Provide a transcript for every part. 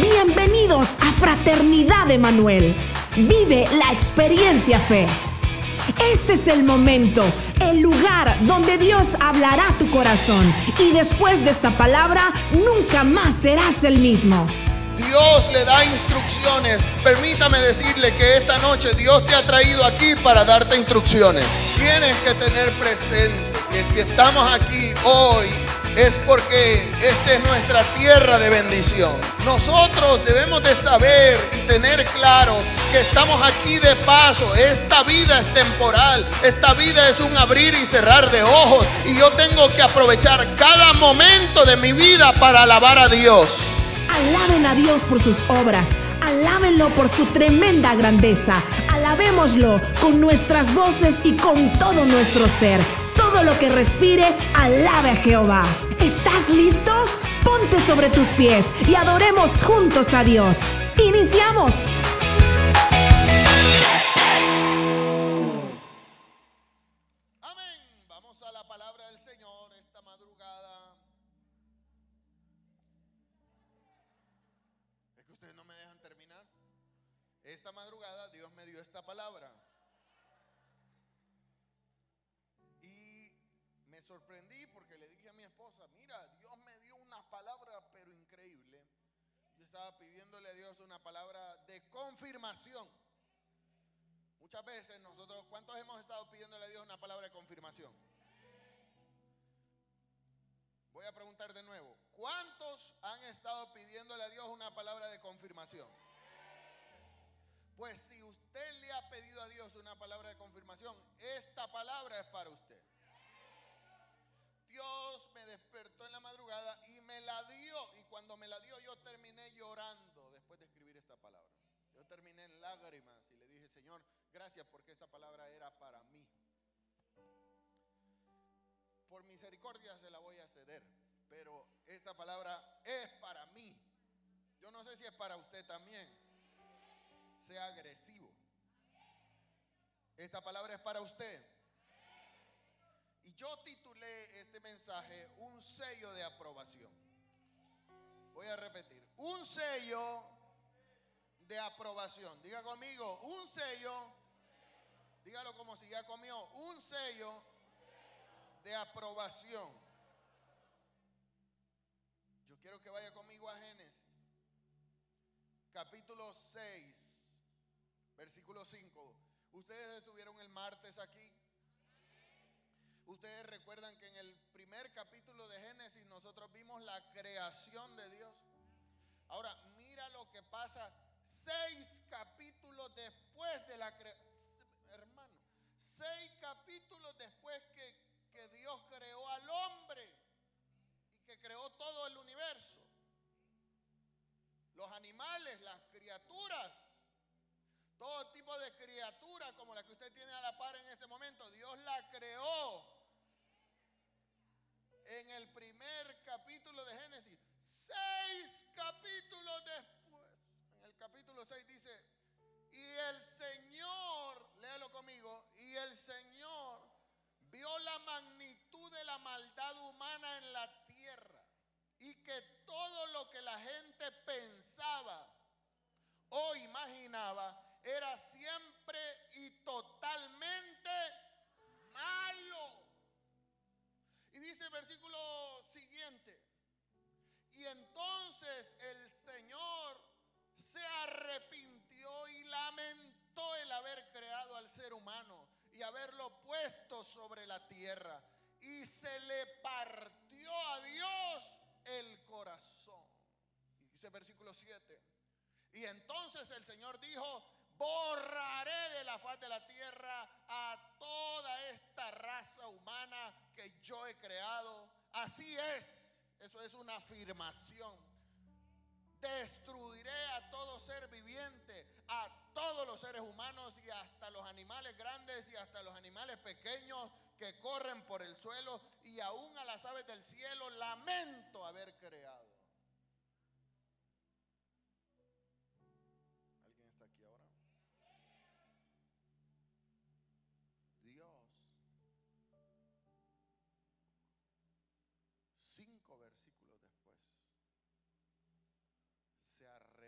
Bienvenidos a Fraternidad Emanuel. Vive la experiencia fe. Este es el momento, el lugar donde Dios hablará a tu corazón y después de esta palabra nunca más serás el mismo. Dios le da instrucciones. Permítame decirle que esta noche Dios te ha traído aquí para darte instrucciones. Tienes que tener presente que si estamos aquí hoy es porque esta es nuestra tierra de bendición. Nosotros debemos de saber y tener claro que estamos aquí de paso. Esta vida es temporal. Esta vida es un abrir y cerrar de ojos. Y yo tengo que aprovechar cada momento de mi vida para alabar a Dios. Alaben a Dios por sus obras, alábenlo por su tremenda grandeza, alabémoslo con nuestras voces y con todo nuestro ser. Todo lo que respire, alabe a Jehová. ¿Estás listo? Ponte sobre tus pies y adoremos juntos a Dios. ¡Iniciamos! Amén. Vamos a la palabra del Señor esta madrugada. Es que ustedes no me dejan terminar. Esta madrugada Dios me dio esta palabra. Y me sorprendí porque le dije a mi esposa, mira, Dios me dio una palabra pero increíble. Yo estaba pidiéndole a Dios una palabra de confirmación. Muchas veces nosotros, ¿cuántos hemos estado pidiéndole a Dios una palabra de confirmación? Voy a preguntar de nuevo, ¿cuántos han estado pidiéndole a Dios una palabra de confirmación? Pues si usted le ha pedido a Dios una palabra de confirmación, esta palabra es para usted. Dios me despertó en la madrugada y me la dio. Y cuando me la dio, yo terminé llorando después de escribir esta palabra. Yo terminé en lágrimas y le dije, Señor, gracias porque esta palabra era para mí. Por misericordia se la voy a ceder, pero esta palabra es para mí. Yo no sé si es para usted también. Sea agresivo. Esta palabra es para usted. Y yo titulé este mensaje un sello de aprobación. Voy a repetir, un sello de aprobación. Diga conmigo, un sello. Dígalo como si ya comió. Un sello de aprobación. Yo quiero que vaya conmigo a Génesis, capítulo 6, versículo 5. Ustedes estuvieron el martes aquí. Ustedes recuerdan que en el primer capítulo de Génesis nosotros vimos la creación de Dios. Ahora, mira lo que pasa 6 capítulos después de la creación. Hermano, 6 capítulos después que Dios creó al hombre y que creó todo el universo. Los animales, las criaturas, todo tipo de criatura como la que usted tiene a la par en este momento, Dios la creó en el primer capítulo de Génesis. 6 capítulos después, en el capítulo 6 dice, y el Señor, léelo conmigo, y el Señor vio la magnitud de la maldad humana en la tierra y que todo lo que la gente pensaba o imaginaba era siempre y totalmente malo. Y dice el versículo siguiente, y entonces el Señor se arrepintió y lamentó el haber creado al ser humano y haberlo puesto sobre la tierra. Y se le partió a Dios el corazón. Y dice el versículo 7, y entonces el Señor dijo, borraré de la faz de la tierra a toda esta raza humana que yo he creado. Así es, eso es una afirmación. Destruiré a todo ser viviente, a todos los seres humanos y hasta los animales grandes y hasta los animales pequeños que corren por el suelo y aún a las aves del cielo. Lamento haber creado. ¿Alguien está aquí ahora? Dios, 5 versículos después, se arrepintió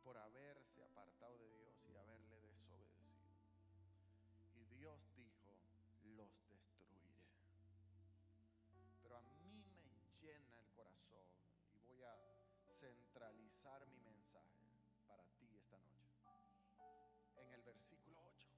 por haberse apartado de Dios y haberle desobedecido. Y Dios dijo, los destruiré. Pero a mí me llena el corazón y voy a centralizar mi mensaje para ti esta noche en el versículo 8.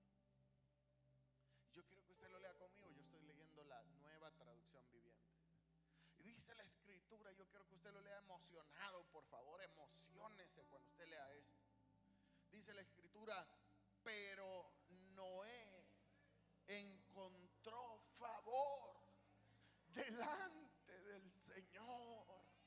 Yo quiero que usted lo lea conmigo. Yo estoy leyendo la Nueva Traducción Viviente. Y dice la escritura, yo quiero que usted lo lea emocionado, por favor, emociónese cuando usted lea esto. Dice la escritura, pero Noé encontró favor delante del Señor.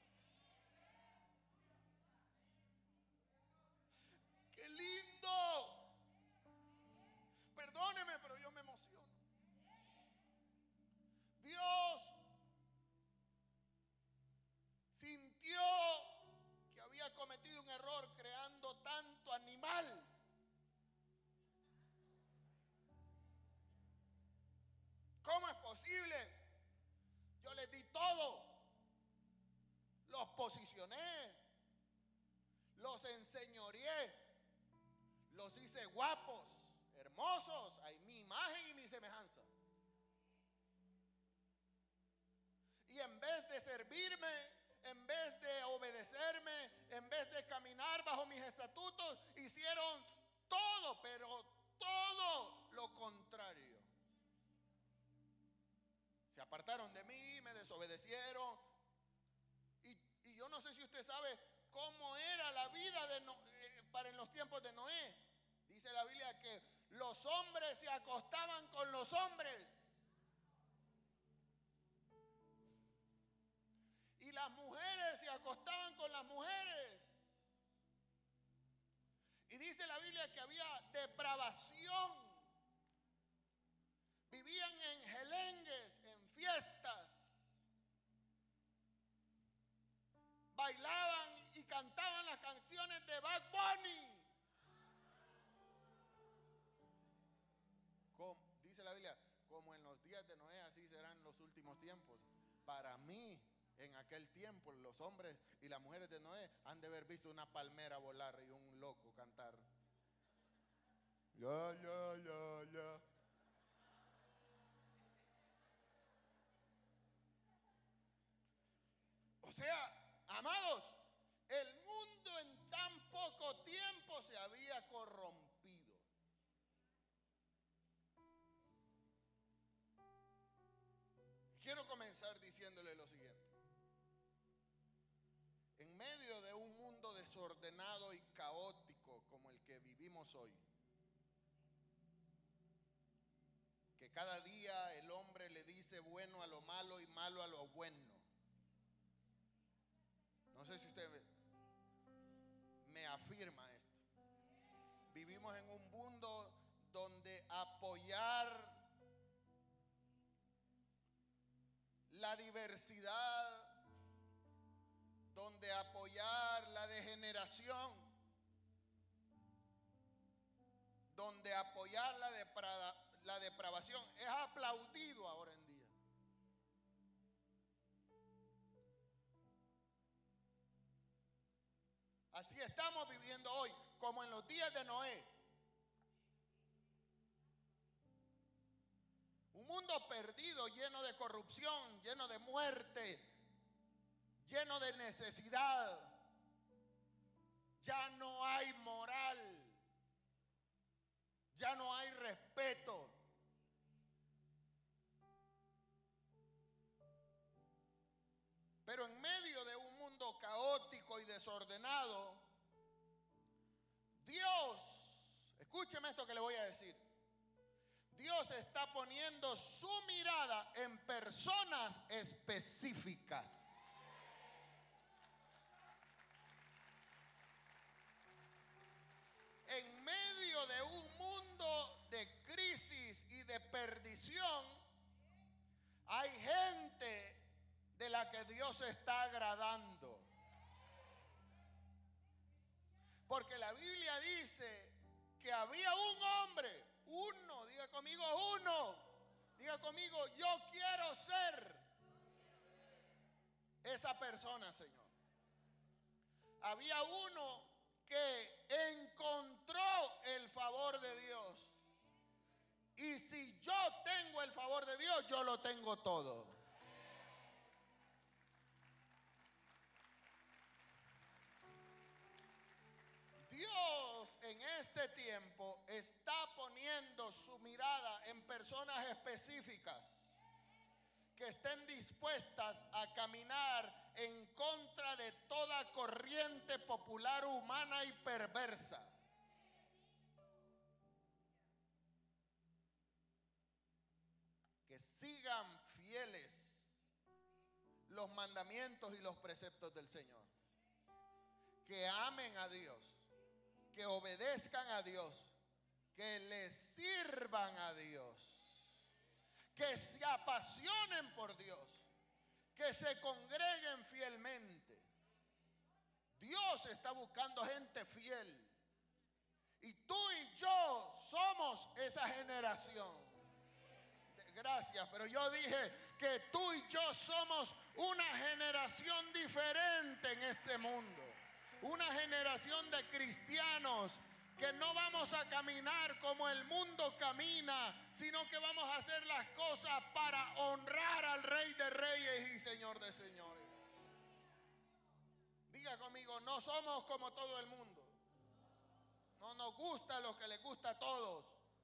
¡Qué lindo! Perdóneme, pero yo me emociono. Dios sintió que había cometido un error creando tanto animal. ¿Cómo es posible? Yo les di todo. Los posicioné. Los enseñoreé. Los hice guapos, hermosos, a mi imagen y mi semejanza. Y en vez de servirme, en vez de obedecerme, en vez de caminar bajo mis estatutos, hicieron todo, pero todo lo contrario. Se apartaron de mí, me desobedecieron. Y yo no sé si usted sabe cómo era la vida para en los tiempos de Noé. Dice la Biblia que los hombres se acostaban con los hombres. Y las mujeres se acostaban con las mujeres. Y dice la Biblia que había depravación. Vivían en gelengues, en fiestas. Bailaban y cantaban las canciones de Bad Bunny. Dice la Biblia, como en los días de Noé, así serán los últimos tiempos. Para mí, en aquel tiempo, los hombres y las mujeres de Noé han de haber visto una palmera volar y un loco cantar. Ya, ya, ya, ya. O sea, amados, el mundo en tan poco tiempo se había corrompido. Quiero comenzar diciéndole lo siguiente. En medio de un mundo desordenado y caótico como el que vivimos hoy, que cada día el hombre le dice bueno a lo malo y malo a lo bueno. No sé si usted me afirma esto. Vivimos en un mundo donde apoyar la diversidad, donde apoyar la degeneración, donde apoyar la depravación es aplaudido ahora en día. Así estamos viviendo hoy, como en los días de Noé. Un mundo perdido, lleno de corrupción, lleno de muerte, lleno de necesidad. Ya no hay moral, ya no hay respeto. Pero en medio de un mundo caótico y desordenado, Dios, escúcheme esto que le voy a decir. Dios está poniendo su mirada en personas específicas. En medio de un mundo de crisis y de perdición, hay gente de la que Dios está agradando. Porque la Biblia dice que había un hombre, uno, diga conmigo uno, diga conmigo yo quiero ser esa persona, Señor. Había uno que encontró el favor de Dios. Y si yo tengo el favor de Dios, yo lo tengo todo. Dios en este tiempo está poniendo su mirada en personas específicas que estén dispuestas a caminar en contra de toda corriente popular humana y perversa. Que sigan fieles los mandamientos y los preceptos del Señor. Que amen a Dios, que obedezcan a Dios, que le sirvan a Dios, que se apasionen por Dios, que se congreguen fielmente. Dios está buscando gente fiel. Y tú y yo somos esa generación. Gracias, pero yo dije que tú y yo somos una generación diferente en este mundo. Una generación de cristianos que no vamos a caminar como el mundo camina, sino que vamos a hacer las cosas para honrar al Rey de Reyes y Señor de Señores. Diga conmigo, no somos como todo el mundo. No nos gusta lo que les gusta a todos.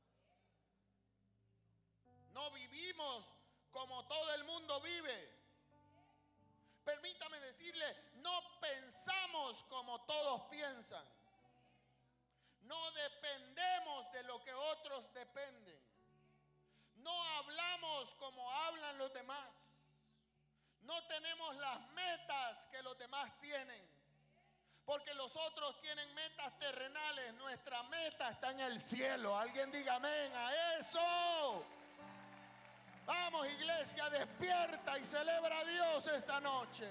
No vivimos como todo el mundo vive. Permítame decirle, no pensamos como todos piensan. No dependemos de lo que otros dependen. No hablamos como hablan los demás. No tenemos las metas que los demás tienen. Porque los otros tienen metas terrenales. Nuestra meta está en el cielo. Alguien diga amén a eso. Vamos, iglesia, despierta y celebra a Dios esta noche.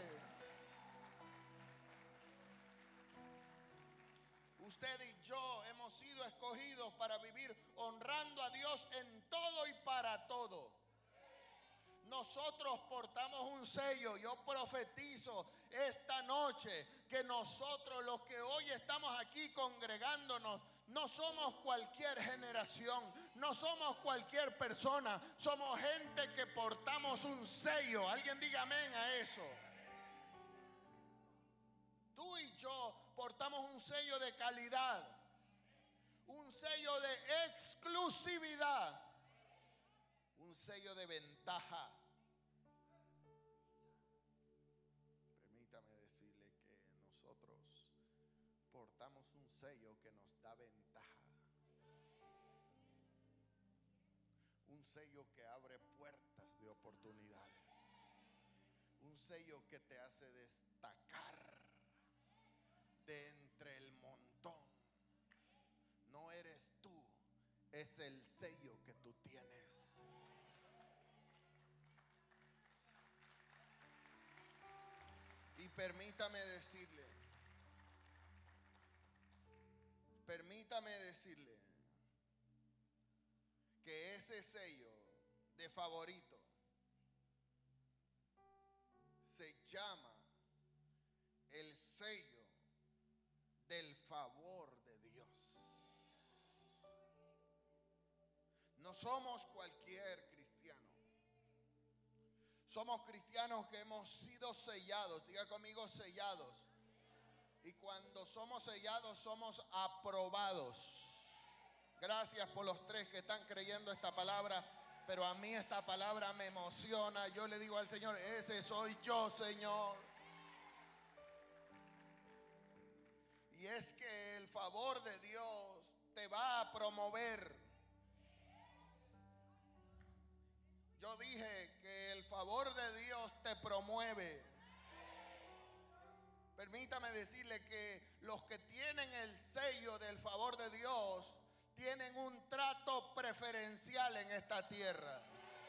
Usted y yo hemos sido escogidos para vivir honrando a Dios en todo y para todo. Nosotros portamos un sello. Yo profetizo esta noche que nosotros, los que hoy estamos aquí congregándonos, no somos cualquier generación, no somos cualquier persona, somos gente que portamos un sello. Alguien diga amén a eso. Tú y yo portamos un sello de calidad, un sello de exclusividad, un sello de ventaja. Permítame decirle que nosotros portamos un sello que nos da ventaja. Un sello que abre puertas de oportunidades. Un sello que te hace destacar de entre el montón. No eres tú, es el sello que tú tienes. Y permítame decirle que ese sello de favorito se llama el sello del favor de Dios. No somos cualquier cristiano. Somos cristianos que hemos sido sellados. Diga conmigo, sellados. Y cuando somos sellados, somos aprobados. Gracias por los tres que están creyendo esta palabra. Pero a mí esta palabra me emociona. Yo le digo al Señor, ese soy yo, Señor. Y es que el favor de Dios te va a promover. Yo dije que el favor de Dios te promueve. Permítame decirle que los que tienen el sello del favor de Dios tienen un trato preferencial en esta tierra.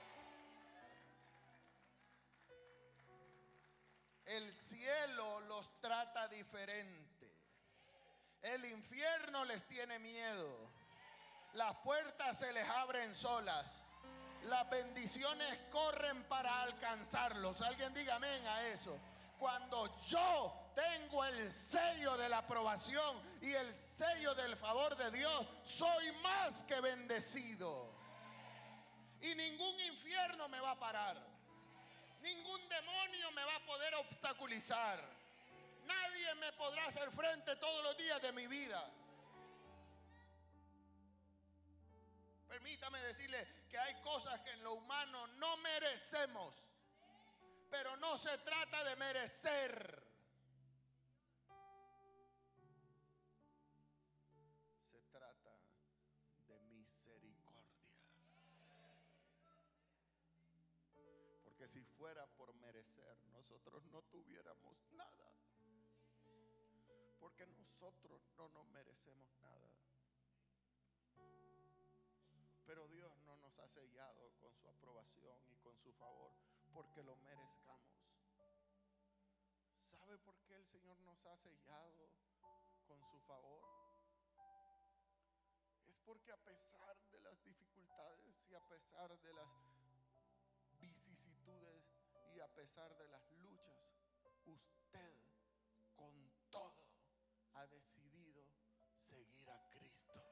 El cielo los trata diferente. El infierno les tiene miedo. Las puertas se les abren solas. Las bendiciones corren para alcanzarlos. Alguien diga amén a eso. cuando yo tengo el sello de la aprobación y el sello del favor de Dios, soy más que bendecido. Y ningún infierno me va a parar. Ningún demonio me va a poder obstaculizar. Nadie me podrá hacer frente todos los días de mi vida. Permítame decirle que hay cosas que en lo humano no merecemos, pero no se trata de merecer. Se trata de misericordia. Porque si fuera por merecer, nosotros no tuviéramos nada. Porque nosotros no nos merecemos nada. Pero Dios no nos ha sellado con su aprobación y con su favor porque lo merezcamos. ¿Sabe por qué el Señor nos ha sellado con su favor? Es porque a pesar de las dificultades y a pesar de las vicisitudes y a pesar de las luchas, usted con todo ha decidido seguir a Cristo.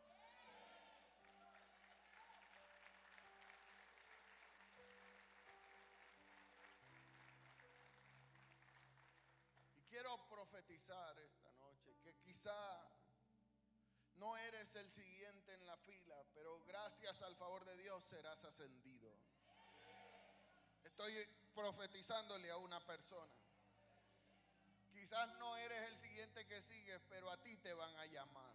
Y quiero profetizar esta noche que quizá no eres el siguiente en la fila, pero gracias al favor de Dios serás ascendido. Estoy profetizándole a una persona. Quizás no eres el siguiente que sigues, pero a ti te van a llamar.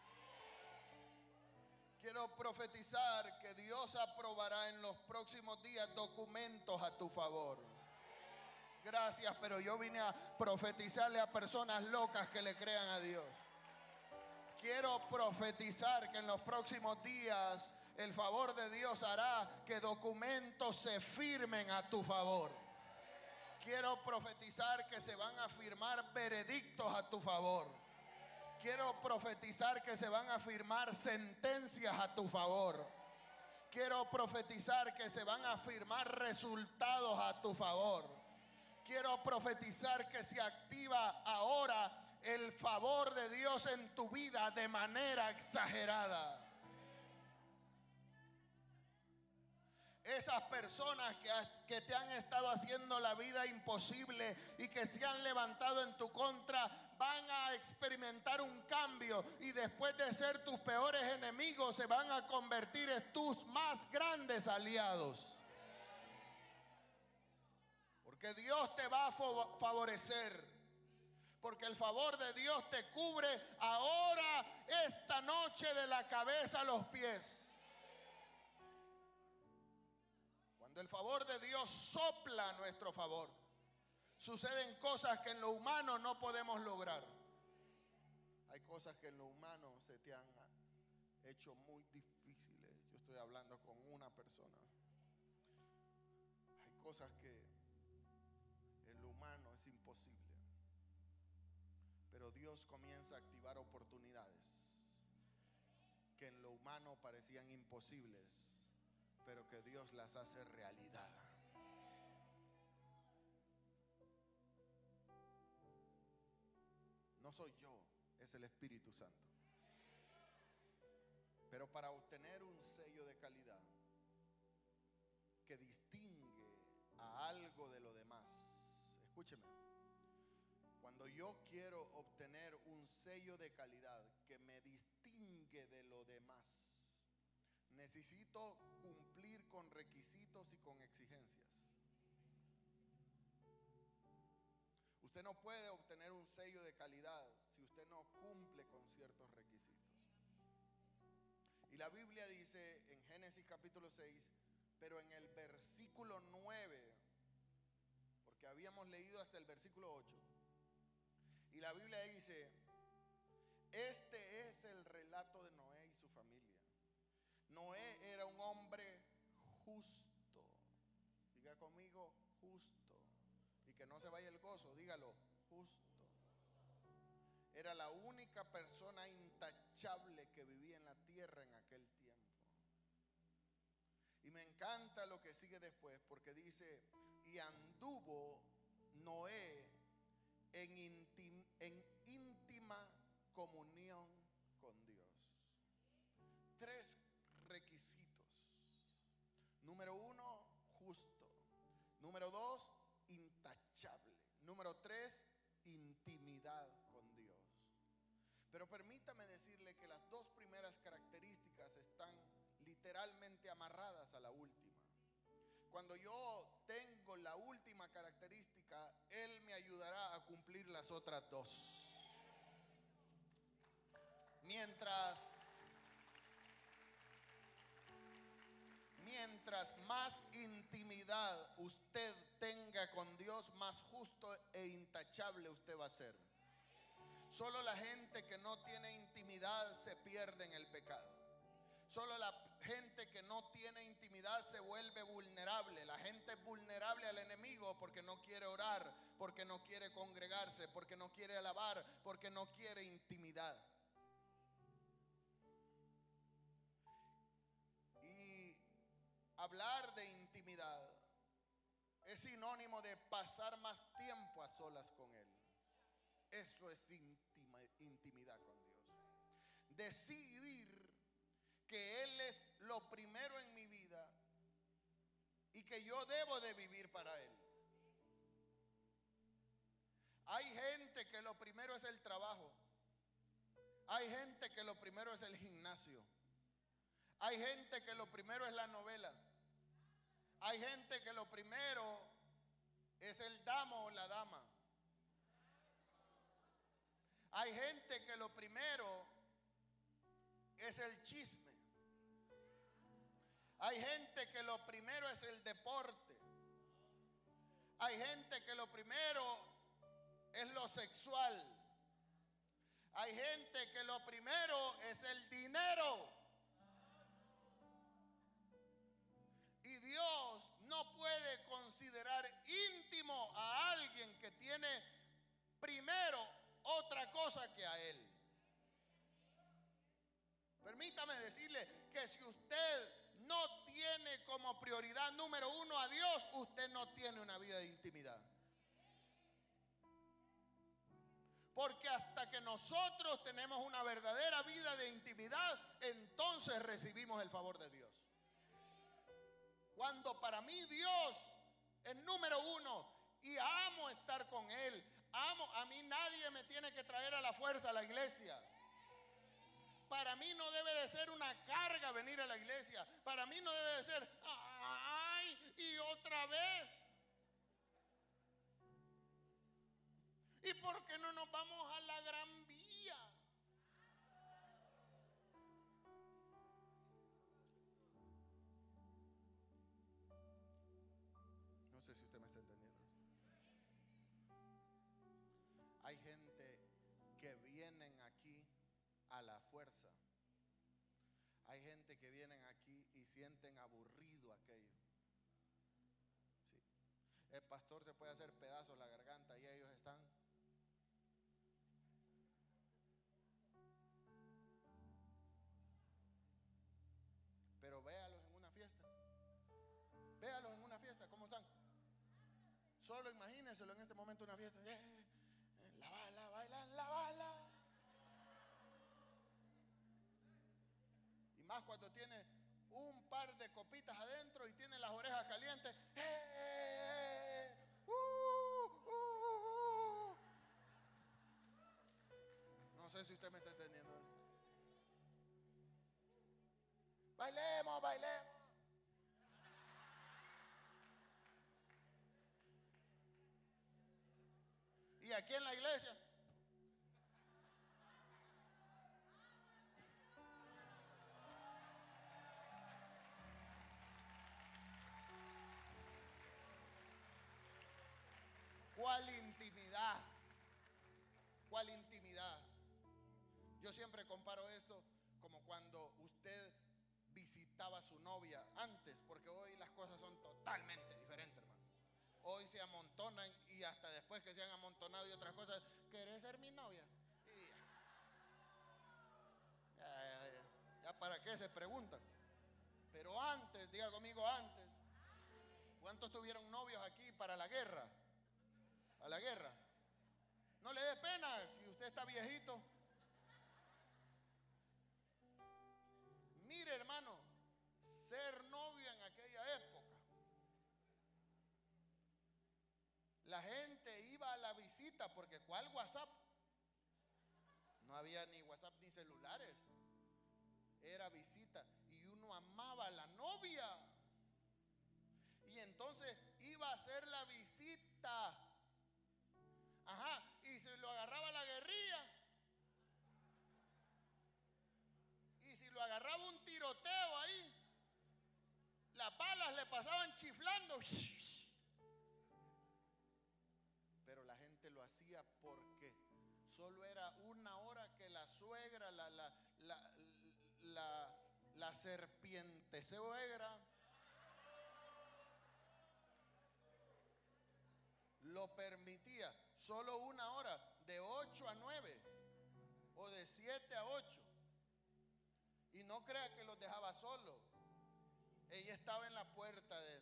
Quiero profetizar que Dios aprobará en los próximos días documentos a tu favor. Gracias, pero yo vine a profetizarle a personas locas que le crean a Dios. Quiero profetizar que en los próximos días el favor de Dios hará que documentos se firmen a tu favor. Quiero profetizar que se van a firmar veredictos a tu favor. Quiero profetizar que se van a firmar sentencias a tu favor. Quiero profetizar que se van a firmar resultados a tu favor. Quiero profetizar que se activa ahora el favor de Dios en tu vida de manera exagerada. Esas personas que te han estado haciendo la vida imposible y que se han levantado en tu contra van a experimentar un cambio y después de ser tus peores enemigos se van a convertir en tus más grandes aliados. Porque Dios te va a favorecer. Porque el favor de Dios te cubre ahora, esta noche, de la cabeza a los pies. Cuando el favor de Dios sopla a nuestro favor, suceden cosas que en lo humano no podemos lograr. Hay cosas que en lo humano se te han hecho muy difíciles. Yo estoy hablando con una persona. Hay cosas que en lo humano es imposible. Pero Dios comienza a activar oportunidades que en lo humano parecían imposibles, pero que Dios las hace realidad. No soy yo, es el Espíritu Santo. Pero para obtener un sello de calidad que distingue a algo de lo demás, escúcheme, cuando yo quiero obtener un sello de calidad que me distingue de lo demás, necesito cumplir con requisitos y con exigencias. Usted no puede obtener un sello de calidad si usted no cumple con ciertos requisitos. Y la Biblia dice en Génesis capítulo 6, pero en el versículo 9, porque habíamos leído hasta el versículo 8, y la Biblia dice, este es el relato de Noé y su familia. Noé era un hombre justo. Diga conmigo, justo. Y que no se vaya el gozo, dígalo, justo. Era la única persona intachable que vivía en la tierra en aquel tiempo. Y me encanta lo que sigue después, porque dice, y anduvo Noé comunión con Dios. 3 requisitos. Número 1, justo. Número 2, intachable. Número 3, intimidad con Dios. Pero permítame decirle que las 2 primeras características están literalmente amarradas a la última. Cuando yo tengo la última característica, Él me ayudará a cumplir las otras 2. Mientras más intimidad usted tenga con Dios, más justo e intachable usted va a ser. Solo la gente que no tiene intimidad se pierde en el pecado. Solo la gente que no tiene intimidad se vuelve vulnerable. La gente es vulnerable al enemigo porque no quiere orar, porque no quiere congregarse, porque no quiere alabar, porque no quiere intimidad. Y hablar de intimidad es sinónimo de pasar más tiempo a solas con Él. Eso es intimidad con Dios. Decidir que Él es lo primero en mi vida y que yo debo de vivir para Él. Hay gente que lo primero es el trabajo. Hay gente que lo primero es el gimnasio. Hay gente que lo primero es la novela. Hay gente que lo primero es el damo o la dama. Hay gente que lo primero es el chisme. Hay gente que lo primero es el deporte. Hay gente que lo primero es lo sexual. Hay gente que lo primero es el dinero. Y Dios no puede considerar íntimo a alguien que tiene primero otra cosa que a Él. Permítame decirle que si usted no tiene como prioridad número 1 a Dios, usted no tiene una vida de intimidad. Porque hasta que nosotros tenemos una verdadera vida de intimidad, entonces recibimos el favor de Dios. Cuando para mí Dios es número 1 y amo estar con Él, a mí nadie me tiene que traer a la fuerza a la iglesia. Para mí no debe de ser una carga venir a la iglesia. Para mí no debe de ser, ay, y otra vez. ¿Y por qué no nos vamos a la Gran Vía? No sé si usted me está entendiendo. Hay gente que vienen aquí a la fuerza. Hay gente que vienen aquí y sienten aburrido aquello. Sí. El pastor se puede hacer pedazos la garganta y ellos están. Pero véalos en una fiesta. Véalos en una fiesta, ¿cómo están? Solo imagínenselo en este momento una fiesta. La bala, bailan la bala. Y más cuando tiene un par de copitas adentro y tiene las orejas calientes. No sé si usted me está entendiendo eso. Bailemos, bailemos. Y aquí en la iglesia. ¿Cuál intimidad? ¿Cuál intimidad? Yo siempre comparo esto como cuando usted visitaba a su novia antes, porque hoy las cosas son totalmente diferentes, hermano. Hoy se amontonan y hasta después que se han amontonado y otras cosas, ¿querés ser mi novia? Y ya para qué se preguntan. Pero antes, diga conmigo antes, ¿cuántos tuvieron novios aquí para la guerra? ¿A la guerra? No le dé pena si usted está viejito. visita, porque ¿cuál WhatsApp? No había ni WhatsApp ni celulares. Era visita. Y uno amaba a la novia. Y entonces iba a hacer la visita. Ajá. Y se lo agarraba la guerrilla. Y si lo agarraba un tiroteo ahí, las balas le pasaban chiflando. Pero la gente lo hacía porque solo era una hora que la suegra, la serpiente suegra, lo permitía. Solo una hora, de 8 a 9 o de 7 a 8. Y no crea que los dejaba solos. Ella estaba en la puerta de él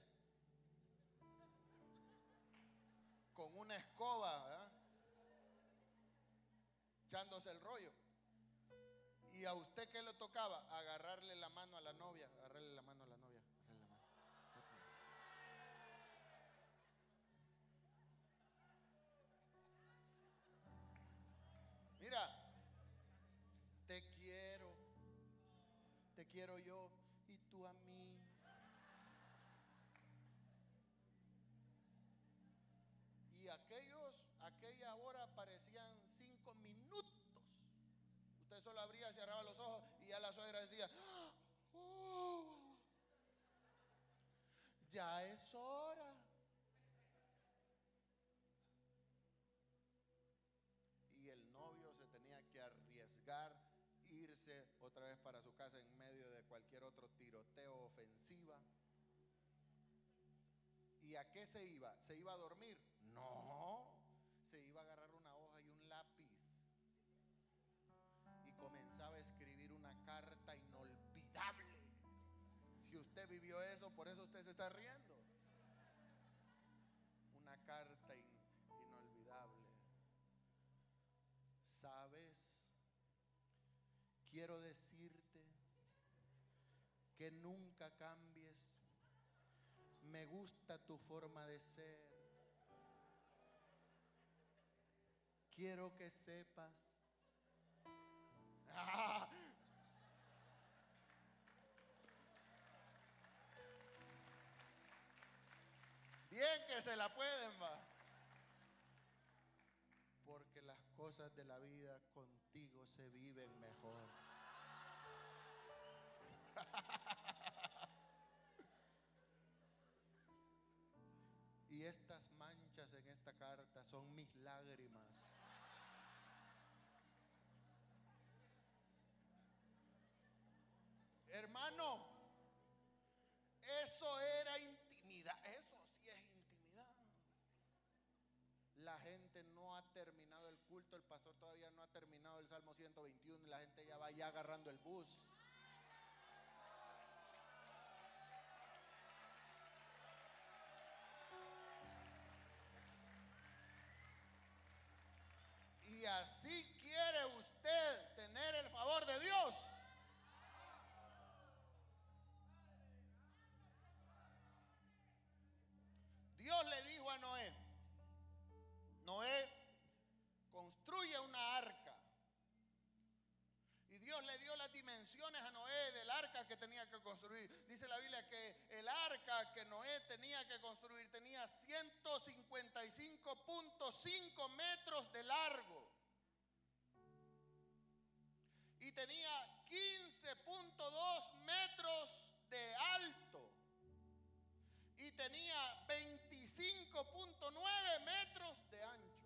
con una escoba, ¿verdad? Echándose el rollo. ¿Y a usted qué le tocaba? Agarrarle la mano a la novia. Agarrarle la mano a la novia. Agarrarle la mano. Mira, te quiero yo y tú a mí. Y aquella hora parecían 5 minutos. Usted solo abría, cerraba los ojos y ya la suegra decía, "Oh, ya es hora". Y el novio se tenía que arriesgar, irse otra vez para su casa en medio de cualquier otro tiroteo, ofensiva. ¿Y a qué se iba? ¿Se iba a dormir? No, se iba a agarrar una hoja y un lápiz y comenzaba a escribir una carta inolvidable. Si usted vivió eso, por eso usted se está riendo. Una carta inolvidable. ¿Sabes? Quiero decirte que nunca cambies. Me gusta tu forma de ser. Quiero que sepas. ¡Ah! Bien que se la pueden, va. Porque las cosas de la vida contigo se viven mejor. Y estas manchas en esta carta son mis lágrimas. Hermano, eso era intimidad. Eso sí es intimidad. La gente no ha terminado el culto, el pastor todavía no ha terminado el Salmo 121 y la gente ya va ya agarrando el bus. Y así quiere usted tener el favor de Dios. Dios le dijo a Noé, Noé, construye una arca. Y Dios le dio las dimensiones a Noé del arca que tenía que construir. Dice la Biblia que el arca que Noé tenía que construir tenía 155.5 metros de largo. Y tenía 15.2 metros de alto. Y tenía 25.9 metros de ancho.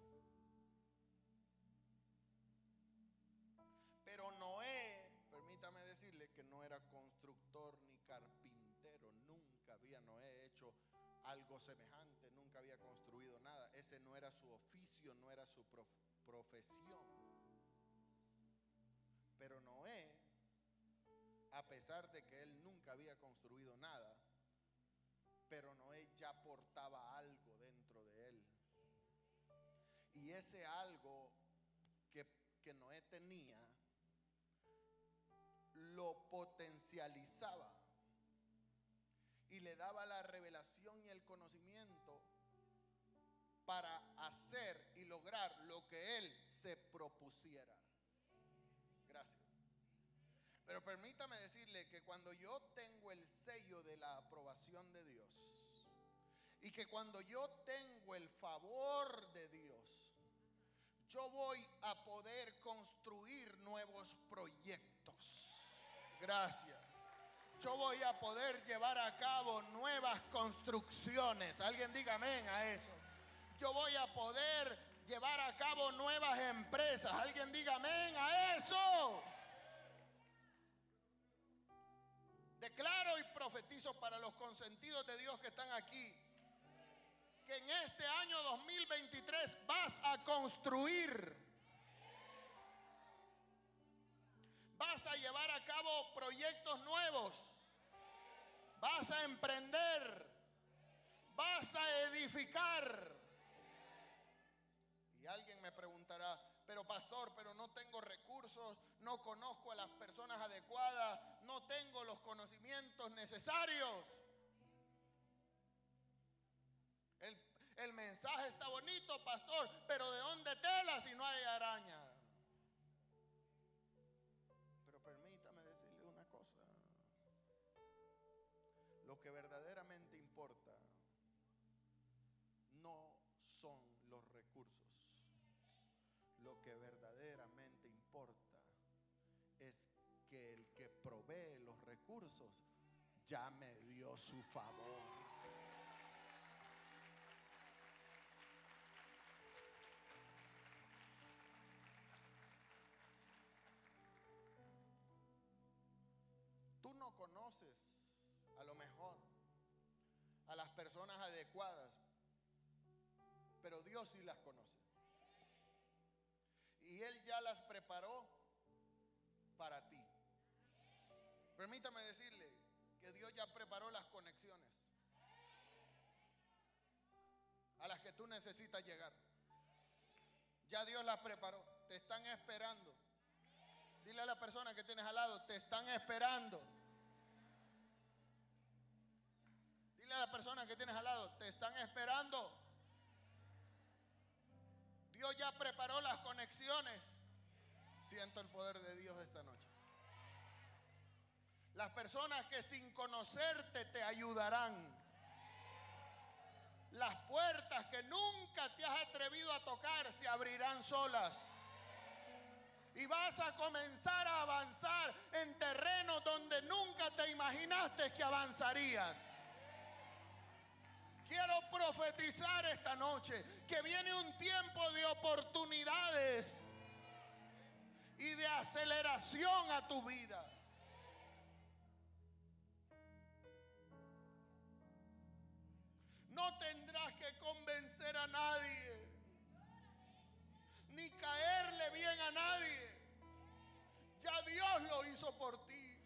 Pero Noé, permítame decirle que no era constructor ni carpintero. Nunca había Noé hecho algo semejante, nunca había construido nada. Ese no era su oficio, no era su profesión. Pero Noé, a pesar de que él nunca había construido nada, pero Noé ya portaba algo dentro de él. Y ese algo que Noé tenía, lo potencializaba y le daba la revelación y el conocimiento para hacer y lograr lograr lo que él se propusiera. Gracias. Pero permítame decirle que cuando yo tengo el sello de la aprobación de Dios y que cuando yo tengo el favor de Dios, yo voy a poder construir nuevos proyectos. Gracias. Yo voy a poder llevar a cabo nuevas construcciones. Alguien diga amén a eso. Yo voy a poder llevar a cabo nuevas empresas. Alguien diga amén a eso. Declaro y profetizo para los consentidos de Dios que están aquí, que en este año 2023 vas a construir, vas a llevar a cabo proyectos nuevos, vas a emprender, vas a edificar. Y alguien me preguntará, pero pastor, pero no tengo recursos, no conozco a las personas adecuadas, no tengo los conocimientos necesarios. El mensaje está bonito, pastor, pero ¿de dónde tela si no hay araña? Pero permítame decirle una cosa. Lo que verdaderamente importa no son los recursos. Lo que verdaderamente importa es que el que provee los recursos ya me dio su favor. Tú no conoces, a lo mejor, a las personas adecuadas, pero Dios sí las conoce. Y Él ya las preparó para ti. Permítame decirle que Dios ya preparó las conexiones a las que tú necesitas llegar. Ya Dios las preparó, te están esperando. Dile a la persona que tienes al lado, te están esperando. Dile a la persona que tienes al lado, te están esperando. Dios ya preparó las conexiones. Siento el poder de Dios esta noche. Las personas que sin conocerte te ayudarán. Las puertas que nunca te has atrevido a tocar se abrirán solas. Y vas a comenzar a avanzar en terrenos donde nunca te imaginaste que avanzarías. Quiero profetizar esta noche que viene un tiempo de oportunidades y de aceleración a tu vida. No tendrás que convencer a nadie, ni caerle bien a nadie. Ya Dios lo hizo por ti.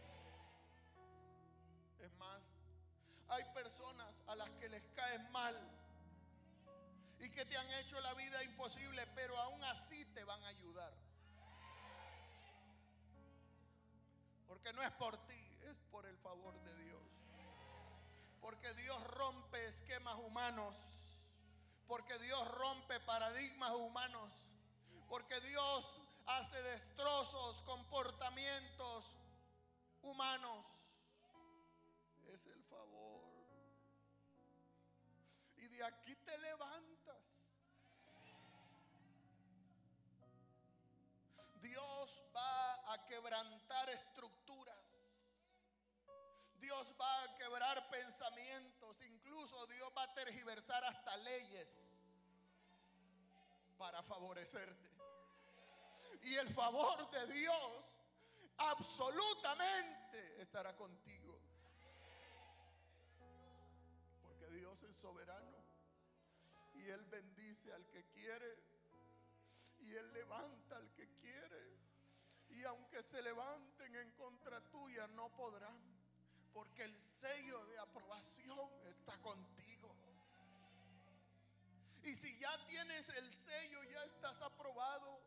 Es más, hay personas a las que les caes mal y que te han hecho la vida imposible, pero aún así te van a ayudar. Porque no es por ti, es por el favor de Dios. Porque Dios rompe esquemas humanos. Porque Dios rompe paradigmas humanos. Porque Dios hace destrozos, comportamientos humanos. Es el favor. Y de aquí te levantas. Dios va a quebrantar estructuras. Dios va a quebrar pensamientos. Incluso Dios va a tergiversar hasta leyes para favorecerte. Y el favor de Dios absolutamente estará contigo. Porque Dios es soberano. Y Él bendice al que quiere. Y Él levanta al que quiere. Y aunque se levanten en contra tuya, no podrán. Porque el sello de aprobación está contigo. Y si ya tienes el sello, ya estás aprobado.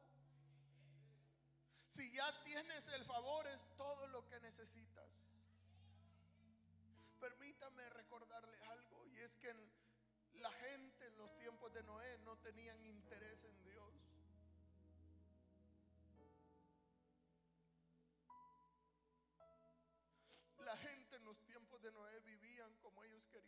Si ya tienes el favor, es todo lo que necesitas. Permítame recordarle algo, y es que la gente en los tiempos de Noé no tenían interés en Dios.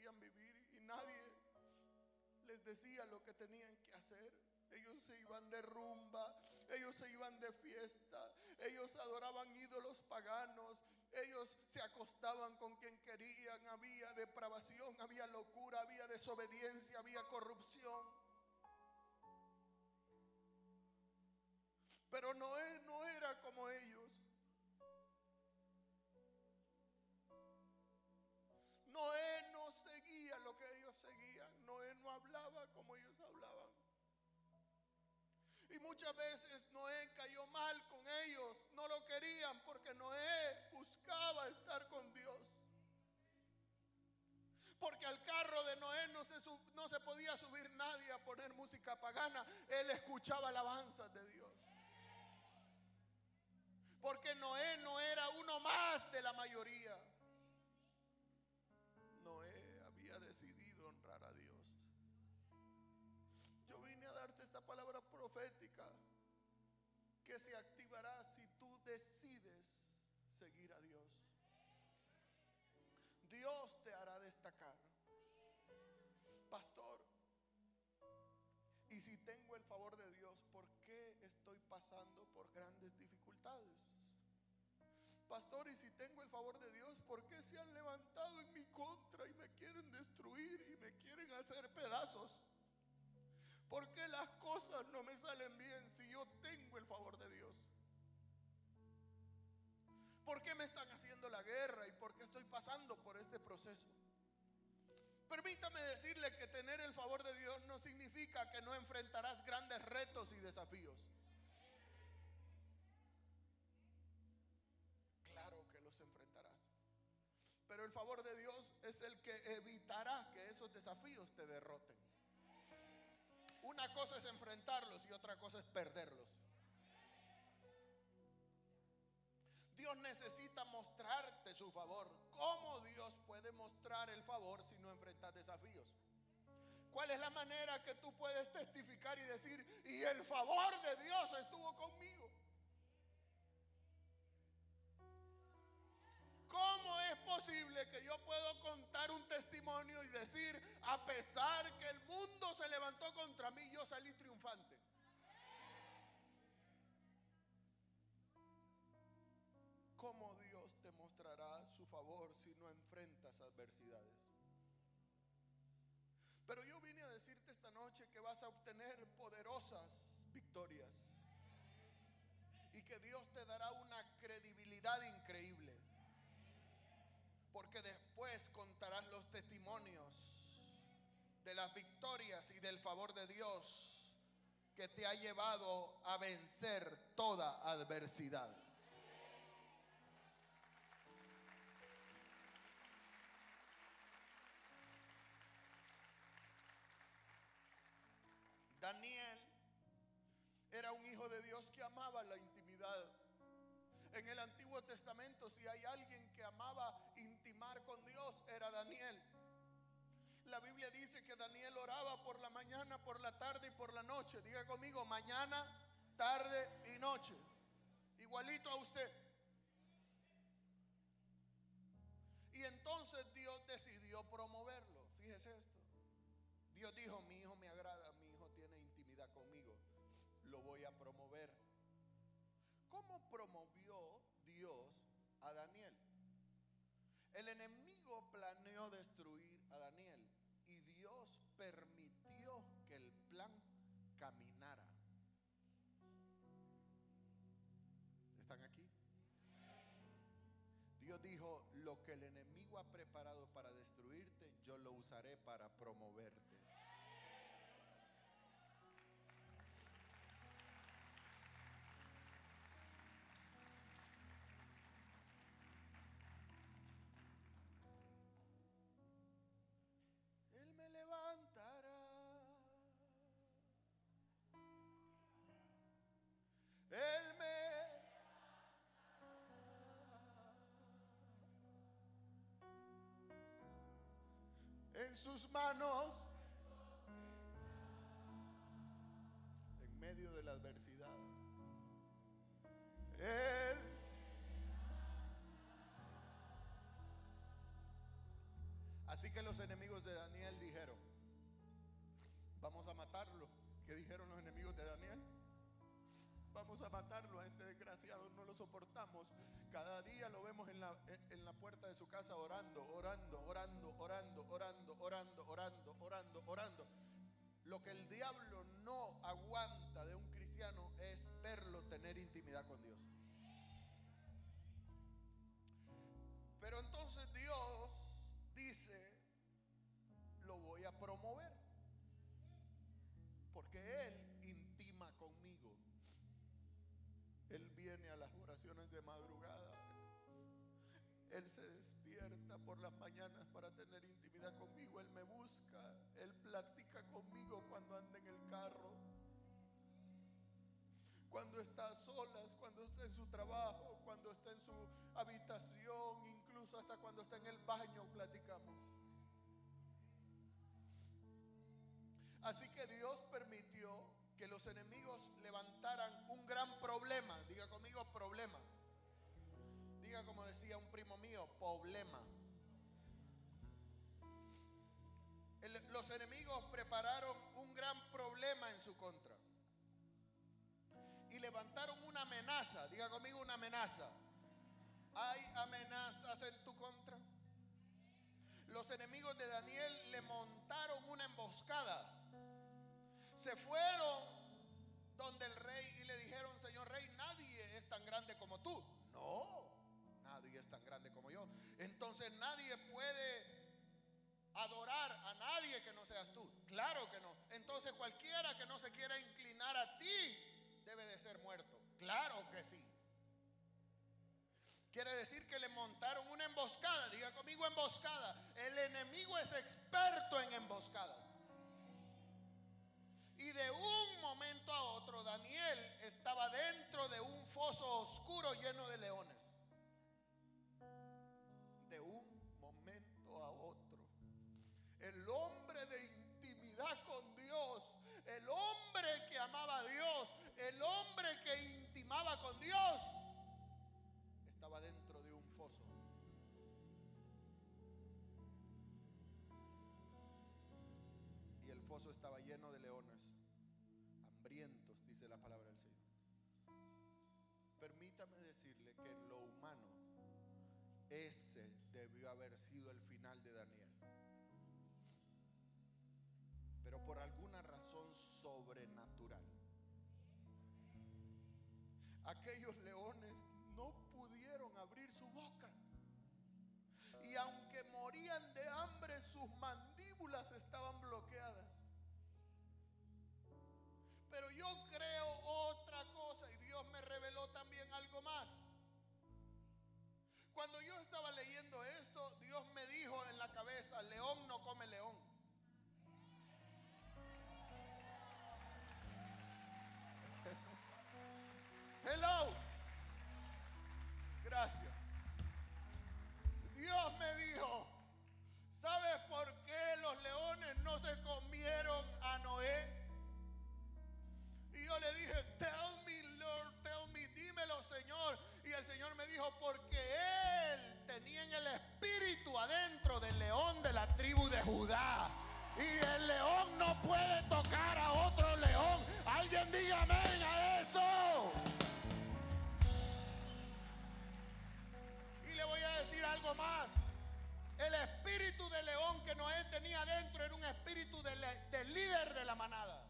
querían vivir y nadie les decía lo que tenían que hacer. Ellos se iban de rumba, ellos se iban de fiesta, ellos adoraban ídolos paganos, ellos se acostaban con quien querían, había depravación, había locura, había desobediencia, había corrupción. Pero Noé no era como ellos. Noé no seguía lo que ellos seguían. Noé no hablaba como ellos hablaban. Y muchas veces Noé cayó mal con ellos. No lo querían porque Noé buscaba estar con Dios. Porque al carro de Noé no se podía subir nadie a poner música pagana. Él escuchaba alabanzas de Dios. Porque Noé no era uno más de la mayoría. Noé había decidido honrar a Dios. Yo vine a darte esta palabra profética que se activará si tú decides seguir a Dios. Dios te hará destacar. Pastor, y si tengo el favor de Dios, ¿por qué estoy pasando por grandes dificultades? Pastor, y si tengo el favor de Dios, ¿por qué se han levantado en mi contra y me quieren destruir y me quieren hacer pedazos? ¿Por qué las cosas no me salen bien si yo tengo el favor de Dios? ¿Por qué me están haciendo la guerra y por qué estoy pasando por este proceso? Permítame decirle que tener el favor de Dios no significa que no enfrentarás grandes retos y desafíos. Claro que los enfrentarás. Pero el favor de Dios es el que evitará que esos desafíos te derroten. Una cosa es enfrentarlos y otra cosa es perderlos. Dios necesita mostrarte su favor. ¿Cómo Dios puede mostrar el favor si no enfrentas desafíos? ¿Cuál es la manera que tú puedes testificar y decir, y el favor de Dios estuvo conmigo? ¿Cómo es posible que yo puedo contar un testimonio y decir, a pesar que el mundo se levantó contra mí, yo salí triunfante? ¿Cómo Dios te mostrará su favor si no enfrentas adversidades? Pero yo vine a decirte esta noche que vas a obtener poderosas victorias y que Dios te dará una credibilidad increíble. Porque después contarás los testimonios de las victorias y del favor de Dios que te ha llevado a vencer toda adversidad. Daniel era un hijo de Dios que amaba la intimidad. En el Antiguo Testamento, si hay alguien que amaba intimar con Dios, era Daniel. La Biblia dice que Daniel oraba por la mañana, por la tarde y por la noche. Diga conmigo, mañana, tarde y noche. Igualito a usted. Y entonces Dios decidió promoverlo. Fíjese esto. Dios dijo, mi hijo me agrada, mi hijo tiene intimidad conmigo, lo voy a promover. ¿Cómo promovió Dios a Daniel? El enemigo planeó destruir a Daniel y Dios permitió que el plan caminara. ¿Están aquí? Dios dijo, lo que el enemigo ha preparado para destruirte, yo lo usaré para promoverte. Él me levantará. Él me en sus manos, en medio de la adversidad. Él. Así que los enemigos Daniel dijeron: vamos a matarlo. ¿Qué dijeron los enemigos de Daniel? Vamos a matarlo a este desgraciado, no lo soportamos. Cada día lo vemos en la puerta de su casa orando, orando, orando, orando, orando, orando, orando, orando, orando. Lo que el diablo no aguanta de un cristiano es verlo tener intimidad con Dios. Pero entonces Dios dice: lo voy a promover, porque Él intima conmigo. Él viene a las oraciones de madrugada. Él se despierta por las mañanas para tener intimidad conmigo. Él me busca, Él platica conmigo cuando anda en el carro, cuando está a solas, cuando está en su trabajo, cuando está en su habitación, incluso hasta cuando está en el baño platicamos. Así que Dios permitió que los enemigos levantaran un gran problema. Diga conmigo: problema. Diga como decía un primo mío: problema. Los enemigos prepararon un gran problema en su contra y levantaron una amenaza. Diga conmigo: una amenaza. ¿Hay amenazas en tu contra? Los enemigos de Daniel le montaron una emboscada. Se fueron donde el rey y le dijeron: señor rey, nadie es tan grande como tú. No, nadie es tan grande como yo. Entonces nadie puede adorar a nadie que no seas tú. Claro que no. Entonces cualquiera que no se quiera inclinar a ti debe de ser muerto. Claro que sí. Quiere decir que le montaron una emboscada. Diga conmigo: emboscada. El enemigo es experto en emboscadas. Y de un momento a otro Daniel estaba dentro de un foso oscuro lleno de leones. De un momento a otro, el hombre de intimidad con Dios, el hombre que amaba a Dios, el hombre que intimaba con Dios, estaba dentro de un foso. Y el foso estaba lleno de leones, hambrientos, dice la palabra del Señor. Permítame decirle que en lo humano, ese debió haber sido el final de Daniel. Pero por alguna razón sobrenatural, aquellos leones no pudieron abrir su boca. Y aunque morían de hambre, sus mandíbulas estaban bloqueadas. Pero yo creo otra cosa, y Dios me reveló también algo más. Cuando yo estaba leyendo esto, Dios me dijo en la cabeza: león no come león. Hello. Gracias. Dios me dijo: ¿sabes por qué los leones no se comieron a Noé? Y yo le dije: tell me, Lord, tell me, dímelo, Señor. Y el Señor me dijo: porque él tenía en el espíritu adentro del león de la tribu de Judá. Y el león no puede tocar a otro león. Alguien diga amén a eso. Y le voy a decir algo más. El espíritu de león que Noé tenía adentro era un espíritu de líder de la manada.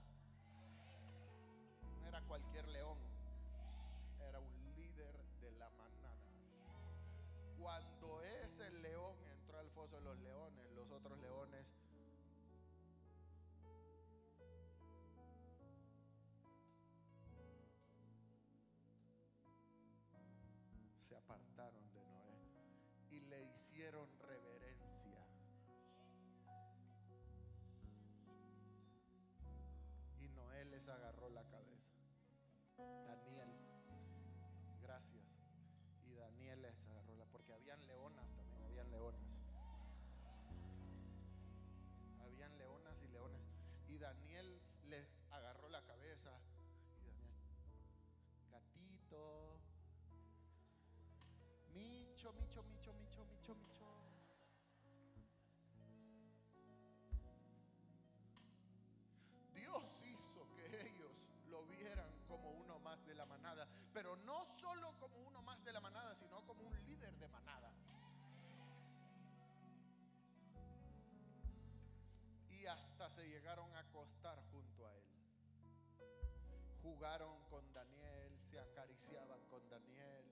No era cualquier león, era un líder de la manada. Cuando ese león entró al foso de los leones, los otros leones se apartaron de Noé y le hicieron reverencia. Y Noé les agarró la cabeza. Daniel, gracias. Y Daniel les agarró porque habían leonas también, habían leonas. Habían leonas y leones. Y Daniel les agarró la cabeza. Y Daniel: gatito, micho, micho, micho, micho, micho, micho. pero no solo como uno más de la manada, sino como un líder de manada. Y hasta se llegaron a acostar junto a él. Jugaron con Daniel, se acariciaban con Daniel.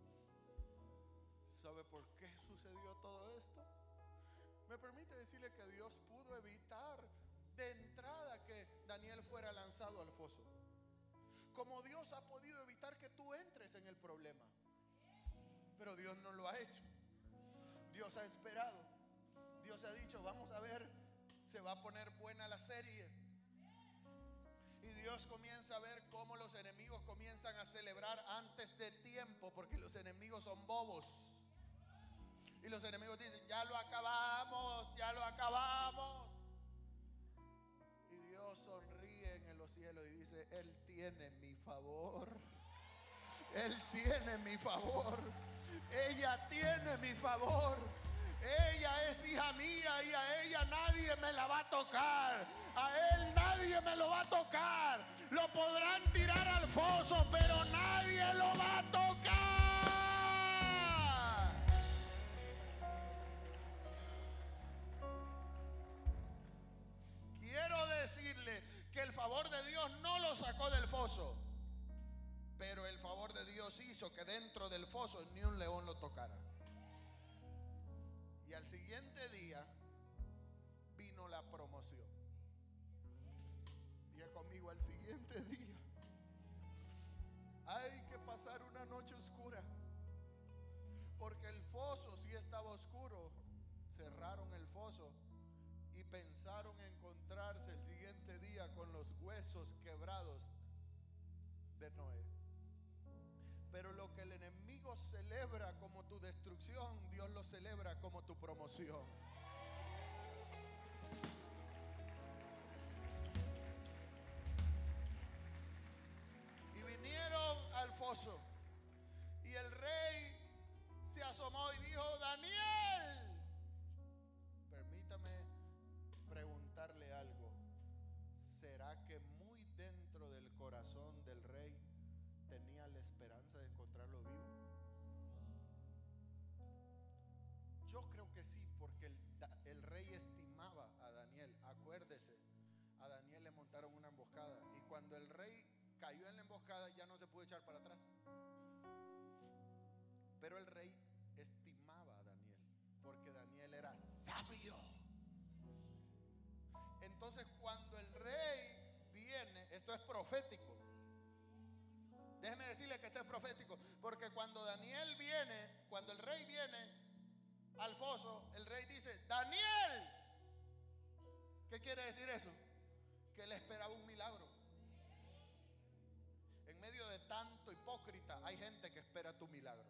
¿Sabe por qué sucedió todo esto? Me permite decirle que Dios pudo evitar de entrada que Daniel fuera lanzado al foso, como Dios ha podido evitar que tú entres en el problema. Pero Dios no lo ha hecho. Dios ha esperado. Dios ha dicho, vamos a ver, se va a poner buena la serie. Y Dios comienza a ver cómo los enemigos comienzan a celebrar antes de tiempo, porque los enemigos son bobos. Y los enemigos dicen, ya lo acabamos, ya lo acabamos. Y Dios sonríe en los cielos y dice, Él tiene mi favor. Él tiene mi favor. Ella tiene mi favor. Ella es hija mía y a ella nadie me la va a tocar. A él nadie me lo va a tocar. Lo podrán tirar al foso, pero nadie lo va a tocar. Quiero decirle que el favor de Dios no lo sacó del foso, pero el favor de Dios hizo que dentro del foso ni un león lo tocara. Y al siguiente día vino la promoción. Diga conmigo, al siguiente día hay que pasar una noche oscura, porque el foso sí estaba oscuro. Cerraron el foso y pensaron encontrarse el siguiente día con los huesos quebrados de Noé. Pero lo que el enemigo celebra como tu destrucción, Dios lo celebra como tu promoción. Y vinieron al foso, y el rey se asomó y dijo, Daniel, permítame preguntarle algo. ¿Será que muy dentro del corazón del rey tenía la esperanza de encontrarlo vivo? Yo creo que sí, porque el rey estimaba a Daniel. Acuérdese, a Daniel le montaron una emboscada, y cuando el rey cayó en la emboscada ya no se pudo echar para atrás. Pero el rey estimaba a Daniel, porque Daniel era sabio. Entonces cuando el rey viene, esto es profético. Déjeme decirle que esto es profético, porque cuando Daniel viene, cuando el rey viene al foso, el rey dice, Daniel. ¿Qué quiere decir eso? Que él esperaba un milagro. En medio de tanto hipócrita hay gente que espera tu milagro.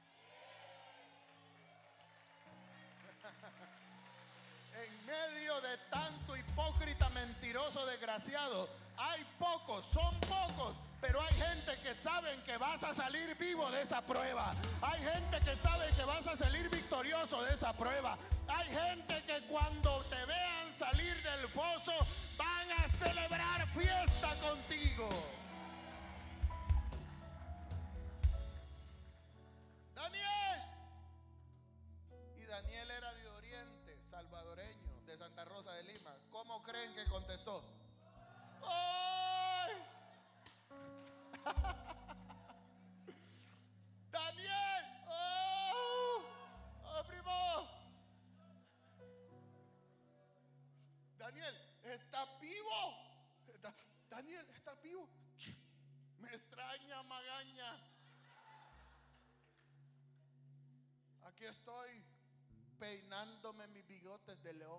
En medio de tanto hipócrita, mentiroso, desgraciado, hay pocos, son pocos, pero hay gente que saben que vas a salir vivo de esa prueba. Hay gente que sabe que vas a salir victorioso de esa prueba. Hay gente que cuando te vean salir del foso van a celebrar fiesta contigo. Daniel. Y Daniel era de Oriente, salvadoreño, de Santa Rosa de Lima. ¿Cómo creen que contestó? ¡Ay! Daniel, ¡oh, primo! Daniel, ¿está vivo? Daniel, ¿está vivo? Me extraña, magaña. Aquí estoy peinándome mis bigotes de león.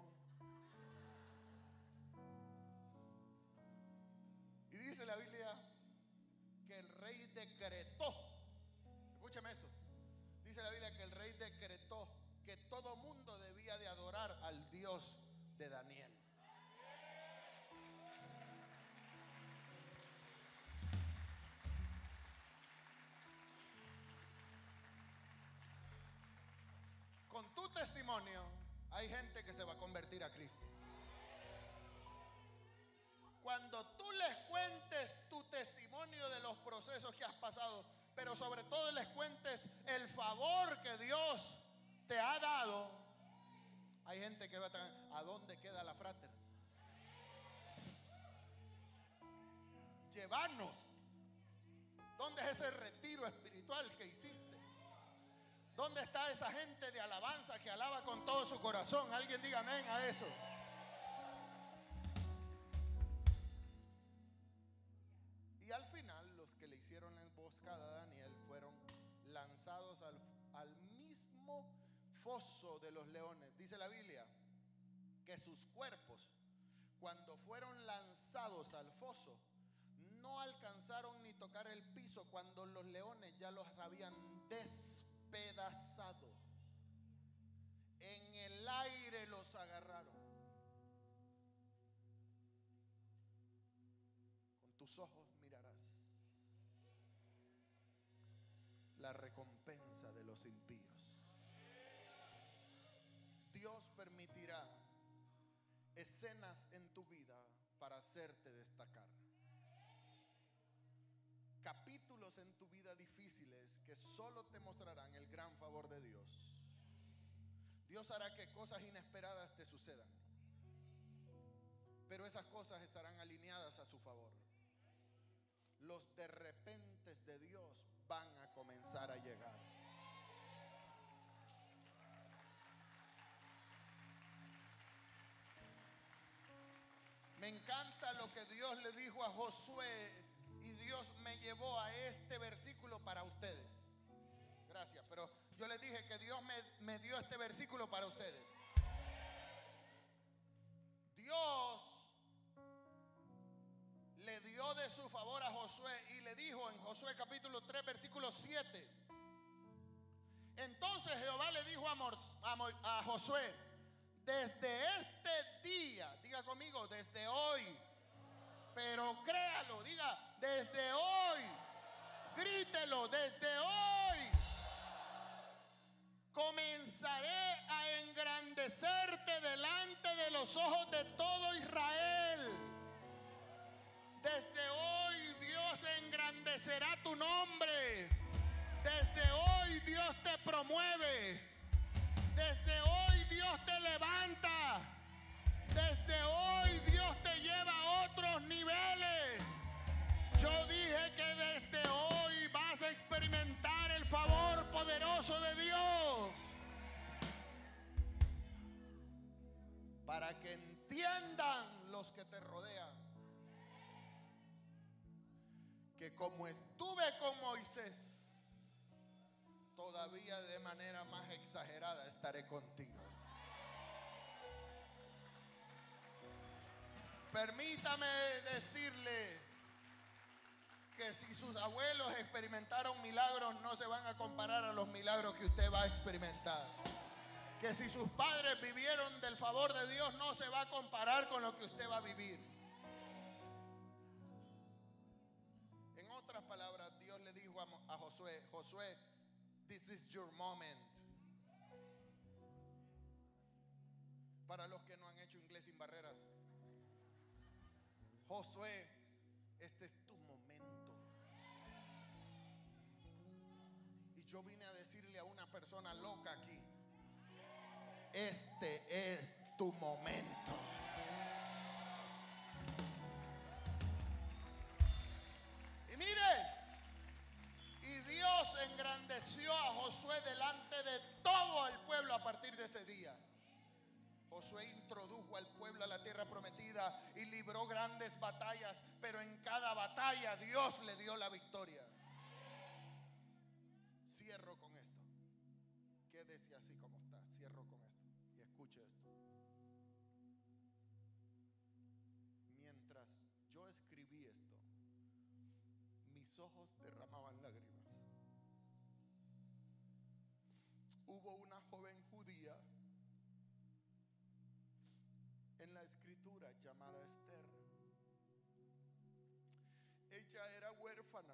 Y dice la Biblia que el rey decretó, escúcheme esto, dice la Biblia que el rey decretó que todo mundo debía de adorar al Dios de Daniel. Con tu testimonio hay gente que se va a convertir a Cristo. Cuando tú les cuentes tu testimonio de los procesos que has pasado, todos les cuentes el favor que Dios te ha dado, hay gente que va a estar, ¿a dónde queda la frater? Llevarnos. ¿Dónde es ese retiro espiritual que hiciste? ¿Dónde está esa gente de alabanza que alaba con todo su corazón? Alguien diga amén a eso. Y al final los que le hicieron la emboscada a Daniel fueron lanzados al mismo foso de los leones. Dice la Biblia que sus cuerpos, cuando fueron lanzados al foso, no alcanzaron ni tocar el piso cuando los leones ya los habían despedazado. En el aire los agarraron. Con tus ojos mirarás la recompensa de los impíos. Dios permitirá escenas en tu vida para hacerte destacar. Capítulos en tu vida difíciles que solo te mostrarán el gran favor de Dios. Dios hará que cosas inesperadas te sucedan, pero esas cosas estarán alineadas a su favor. Los de repentes de Dios van a comenzar a llegar. Me encanta lo que Dios le dijo a Josué. Y Dios me llevó a este versículo para ustedes. Gracias, pero yo les dije que Dios me dio este versículo para ustedes. Dios le dio de su favor a Josué y le dijo en Josué capítulo 3 versículo 7. Entonces Jehová le dijo a Josué: desde este día, diga conmigo, desde hoy. Pero créalo, diga, desde hoy. Grítelo, desde hoy comenzaré a engrandecerte delante de los ojos de todo Israel. Desde hoy Dios engrandecerá tu nombre. Desde hoy Dios te promueve. Desde hoy Dios te levanta. Desde hoy Dios te lleva a otros niveles. Yo dije que desde hoy vas a experimentar el favor poderoso de Dios. Para que entiendan los que te rodean que como estuve con Moisés, todavía de manera más exagerada estaré contigo. Permítame decirle que si sus abuelos experimentaron milagros, no se van a comparar a los milagros que usted va a experimentar. Que si sus padres vivieron del favor de Dios, no se va a comparar con lo que usted va a vivir. En otras palabras, Dios le dijo a Josué: Josué, this is your moment. Para los que no han hecho inglés sin barreras, Josué, este es tu momento. Y yo vine a decirle a una persona loca aquí: este es tu momento. Y mire, y Dios engrandeció a Josué delante de todo el pueblo a partir de ese día. Josué introdujo al pueblo a la tierra prometida y libró grandes batallas, pero en cada batalla Dios le dio la victoria. Cierro con esto. Quédese así como está. Cierro con esto y escuche esto. Mientras yo escribí esto, mis ojos derramaban lágrimas. Hubo una joven judía en la escritura llamada Esther. Ella era huérfana,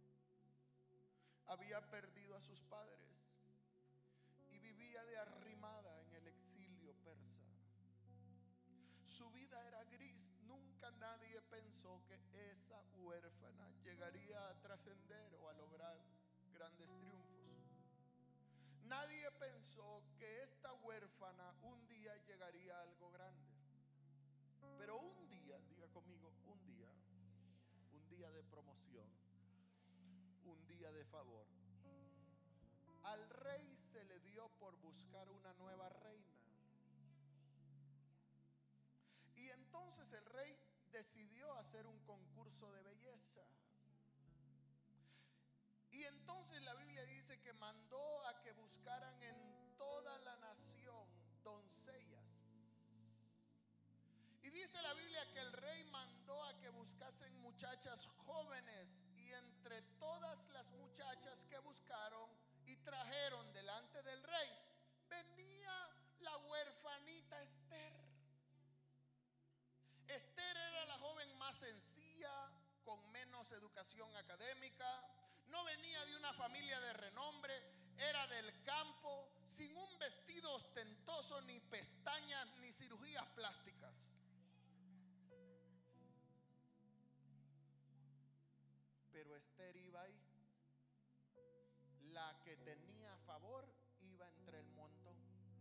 había perdido a sus padres y vivía de arrimada en el exilio persa. Su vida era gris. Nunca nadie pensó que esa huérfana llegaría a trascender o a lograr grandes triunfos. Nadie pensó que esta huérfana un día llegaría a algo grande. Pero un día, diga conmigo, un día de promoción, un día de favor, al rey se le dio por buscar una nueva reina. Y entonces el rey decidió hacer un concurso de belleza. Y entonces la Biblia dice que mandó a que buscaran en toda la nación doncellas. Y dice la Biblia que el rey mandó a que buscasen muchachas jóvenes. Y entre todas las muchachas que buscaron y trajeron delante del rey, venía la huerfanita Esther. Esther era la joven más sencilla, con menos educación académica. No venía de una familia de renombre, era del campo, sin un vestido ostentoso, ni pestañas, ni cirugías plásticas. Pero Esther iba ahí. La que tenía favor iba entre el montón.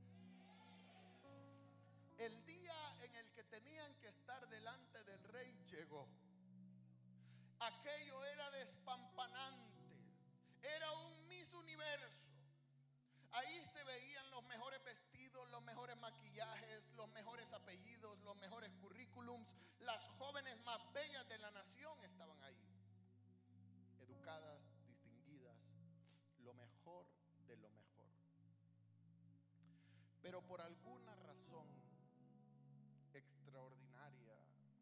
El día en el que tenían que estar delante del rey llegó. Aquello era despampanante. Era un Miss Universo. Ahí se veían los mejores vestidos, los mejores maquillajes, los mejores apellidos, los mejores currículums. Las jóvenes más bellas de la nación estaban ahí. Educadas, distinguidas, lo mejor de lo mejor. Pero por alguna razón extraordinaria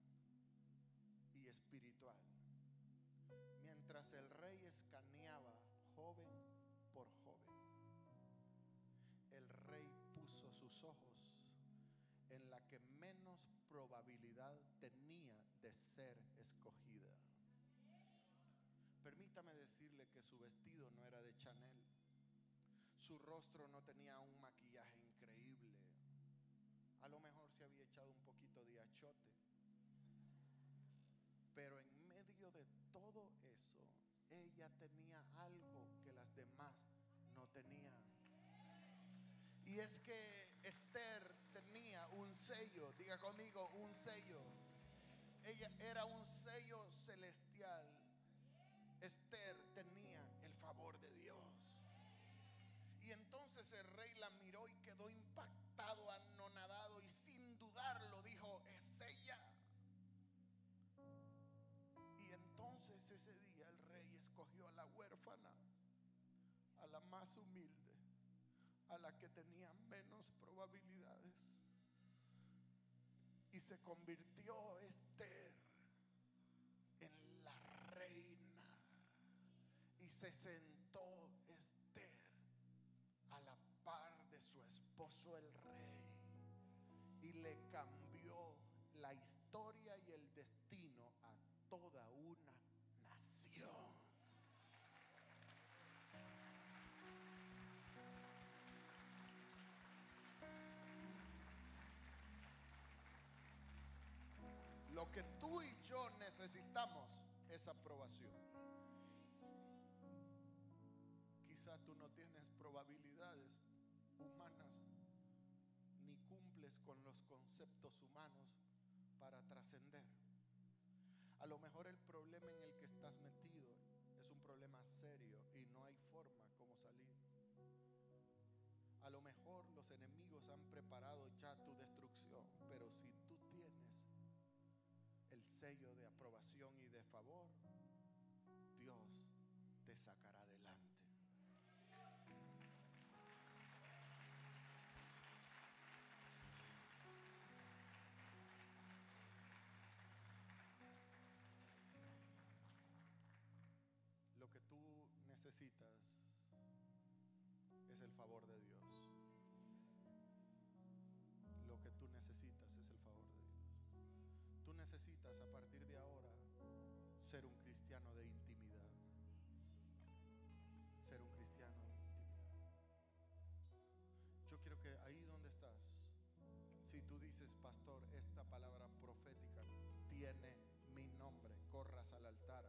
y espiritual, mientras el rey escaneaba joven por joven, el rey puso sus ojos en la que menos probabilidad tenía de ser escogida. Permítame decirle que su vestido no era de Chanel, su rostro no tenía un maquillaje increíble, a lo mejor se había echado un poquito de achote, pero en medio de todo eso, ella tenía algo que las demás no tenían. Y es que Esther tenía un sello, diga conmigo, un sello. Ella era un sello celestial. Esther tenía el favor de Dios. Y entonces el rey la miró y quedó impactado, anonadado, y sin dudarlo dijo: es ella. Y entonces ese día el rey escogió a la huérfana, a la más humilde, a la que tenía menos probabilidades, y se convirtió Esther en la reina. Y se sentó Esther a la par de su esposo el rey, y le cambió la historia y el destino a toda una nación. Lo que tú y yo necesitamos es aprobación. Quizá tú no tienes probabilidades humanas, ni cumples con los conceptos humanos para trascender. A lo mejor el problema en el que estás metido es un problema serio y no hay forma como salir. A lo mejor los enemigos han preparado ya tu destrucción, pero si tú tienes el sello de aprobación y de favor, Dios te sacará adelante. Lo que tú necesitas es el favor de Dios. Lo que tú necesitas es el favor de Dios. Tú necesitas a partir de ahora ser un cristiano de intimidad. Ser un cristiano de intimidad. Yo quiero que ahí donde estás, si tú dices: pastor, esta palabra profética tiene mi nombre, corras al altar